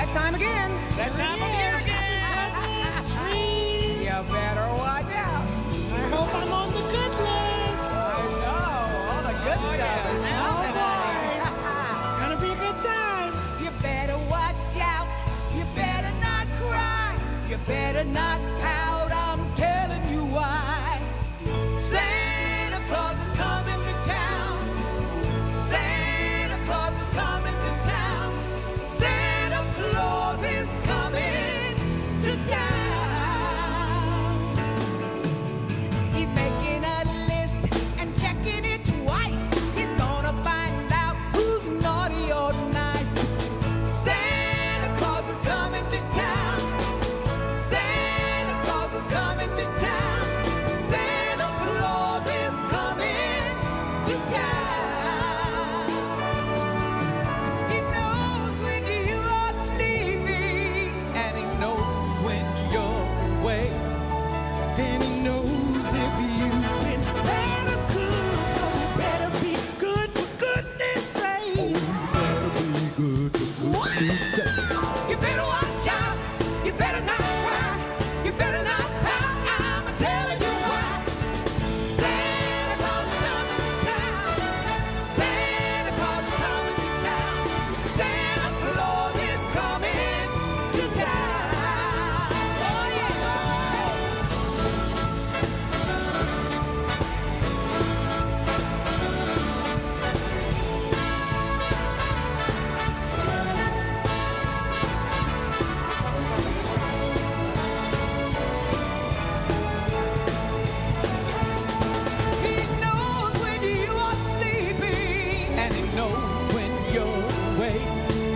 time again. That time of year again. Trees. You better watch out. I hope I'm on the good list. I know. All the good stuff is Oh, happening. boy. Gonna be a good time. You better watch out. You better not cry. You better not pout. I'm telling you why. Santa Claus is coming to town. Santa Claus is coming to town. Santa Claus is coming to town. He's making a list and checking it twice. He's gonna find out who's naughty or nice. Santa Claus is coming to town. Santa Claus is coming to town. Santa Claus is coming to town. He knows when you are sleeping, and he knows when you're awake, and he knows if you've been bad or good. So you better be good for goodness sake. You better watch out. You better not cry. You better not pout. I'm telling you why. Santa Claus is coming to town. Santa Claus is coming to town. Santa Claus is coming to town. Oh yeah. He knows when you are sleeping, and he knows when you're awake,